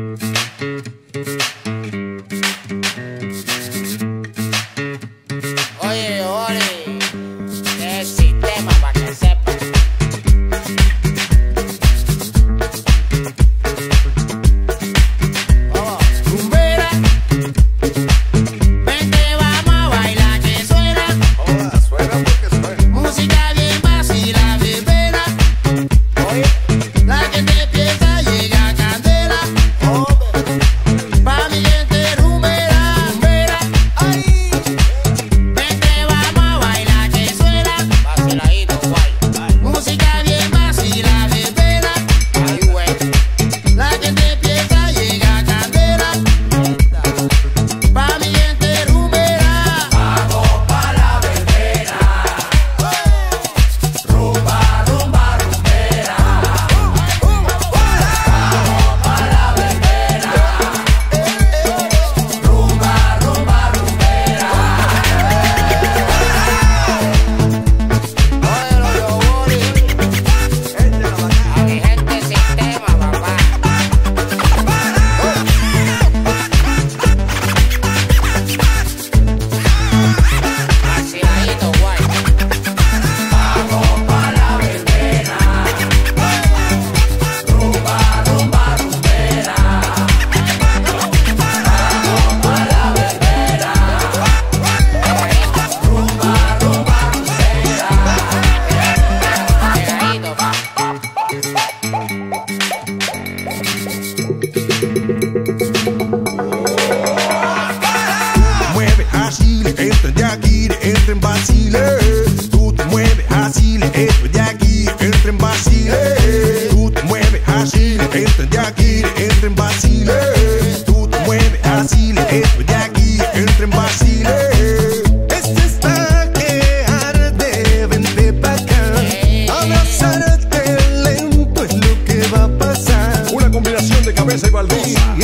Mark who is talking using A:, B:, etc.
A: Oye, Ori, qué sistema para que sepas. Oh, Rumbera, vente, vamos a bailar que suena.
B: Hola, suena porque suena.
A: Música bien vacila, Verbena. Oye, la gente empieza, llega Candela. Oh, pa' mi gente rumbera, rumbera. Ay, vente, vamos a bailar que suena. Vaciladito, guay. Música bien vacila, Verbena. Ay, güey. La gente empieza, llega Candela. Pa' mi gente rumbera. Vamos pa' la verbena. Rumba, rumba, rumbera. Vamos pa' la verbena. Rumba, rumba, rumbera. Óyelo, yo, Bori. Aquí gente sistema, papá. Vaciladito, guay. Vamos pa' la verbena. Rumba, rumba, rumbera. Vamos pa' la verbena. Rumba, rumba, rumbera. Llegadito, pa.
C: Mueve así, esto de aquí, entra en vacile. Tú te mueves así, esto de aquí, entra en vacile. Tú te mueves así, esto de aquí, entra en vacile. Tú te mueves así, esto de aquí, entra en vacile. Esta está que arde, vente pa' acá. Abrazarte lento es lo que va a pasar.
B: Una combinación de cabeza y baldosa.